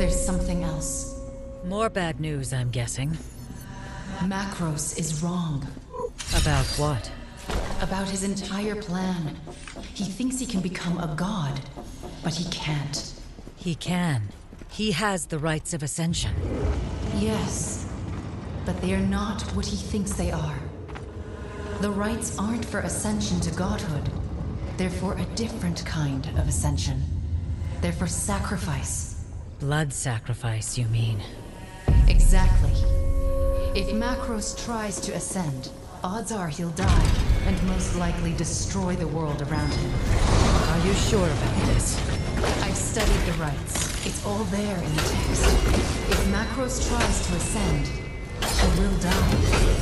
there's something else. More bad news, I'm guessing. Macros is wrong. About what? About his entire plan. He thinks he can become a god, but he can't. He can. He has the rites of ascension. Yes, but they are not what he thinks they are. The rites aren't for ascension to godhood. They're for a different kind of ascension. They're for sacrifice. Blood sacrifice, you mean? Exactly. If Macros tries to ascend, odds are he'll die, and most likely destroy the world around him. Are you sure about this? I've studied the rites. It's all there in the text. If Macros tries to ascend, he will die.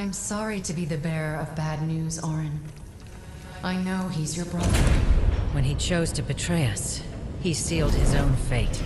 I'm sorry to be the bearer of bad news, Orin. I know he's your brother. When he chose to betray us, he sealed his own fate.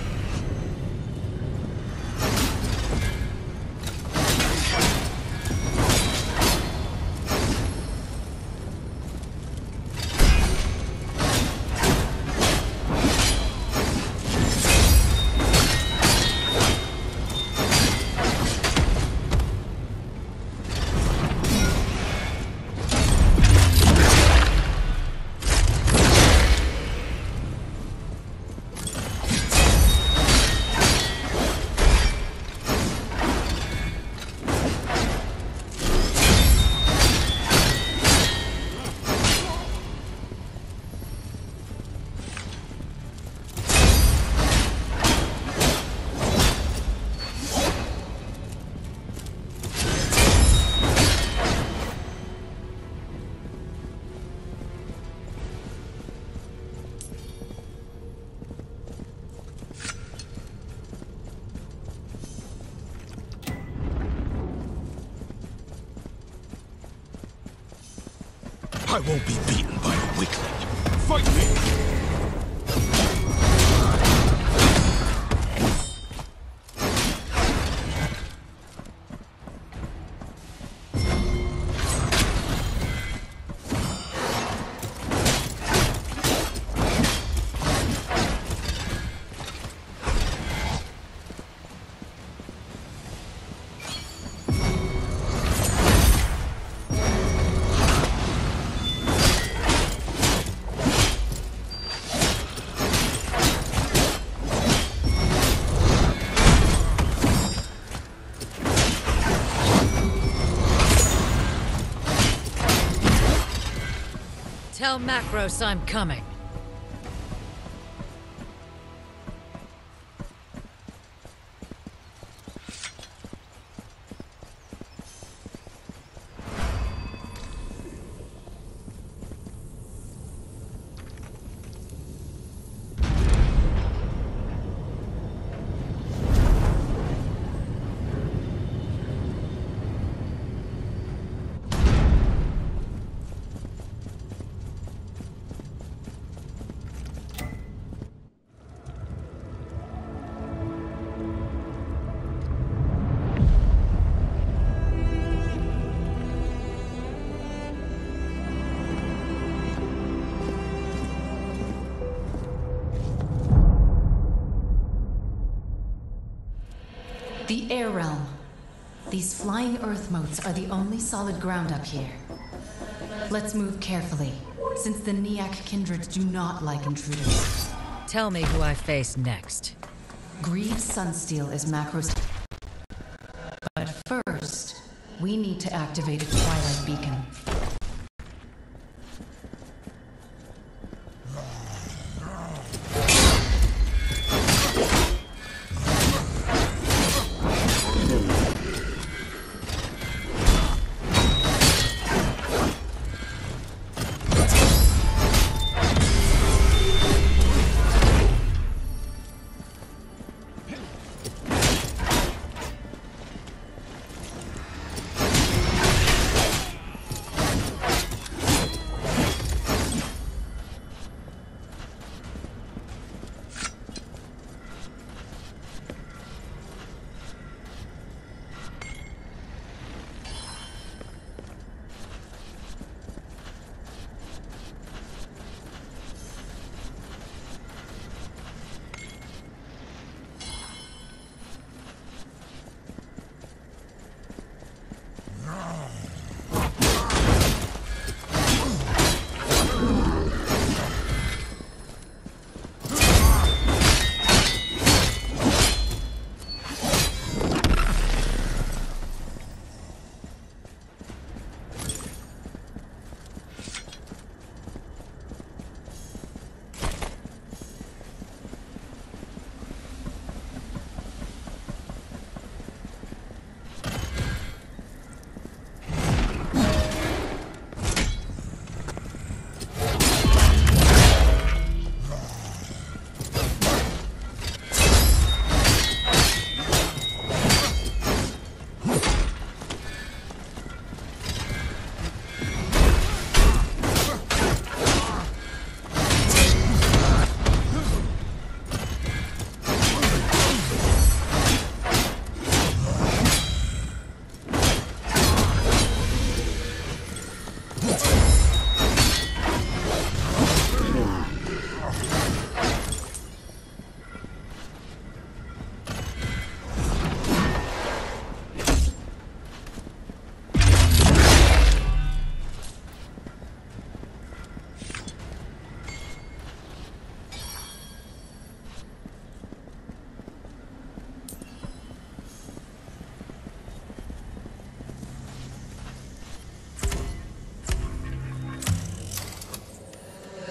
I won't be beaten by a weakling. Fight me! Tell Macros I'm coming. The Air Realm. These flying Earth motes are the only solid ground up here. Let's move carefully, since the Niak kindred do not like intruders. Tell me who I face next. Greaves Sunsteel is Macros. But first, we need to activate a Twilight Beacon.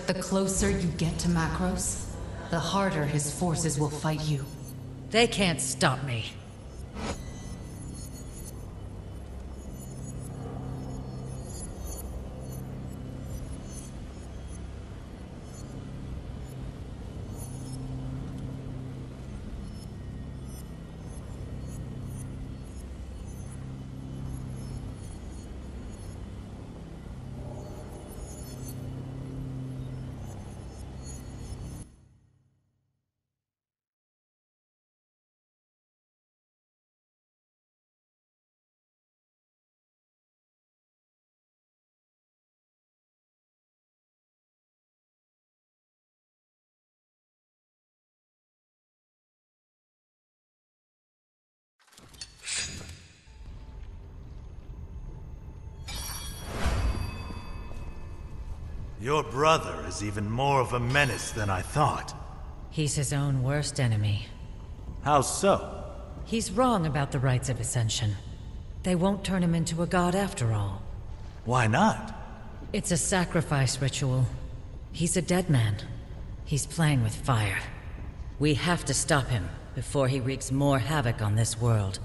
The closer you get to Macros, the harder his forces will fight you. They can't stop me. Your brother is even more of a menace than I thought. He's his own worst enemy. How so? He's wrong about the rites of Ascension. They won't turn him into a god after all. Why not? It's a sacrifice ritual. He's a dead man. He's playing with fire. We have to stop him before he wreaks more havoc on this world.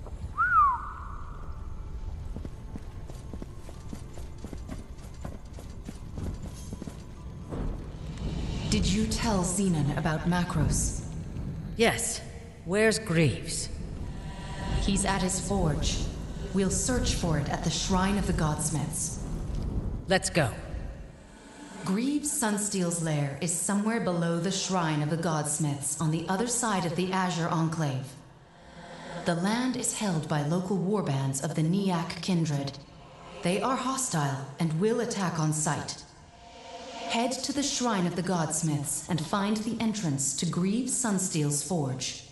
Did you tell Xenon about Macros? Yes. Where's Greaves? He's at his forge. We'll search for it at the Shrine of the Godsmiths. Let's go. Greaves Sunsteel's lair is somewhere below the Shrine of the Godsmiths on the other side of the Azure Enclave. The land is held by local warbands of the Niak kindred. They are hostile and will attack on sight. Head to the Shrine of the Godsmiths and find the entrance to Greaves Sunsteel's forge.